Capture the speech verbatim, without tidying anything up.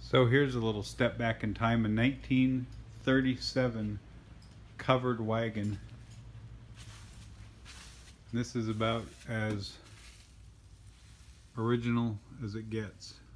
So here's a little step back in time. A nineteen thirty-seven covered wagon. This is about as original as it gets.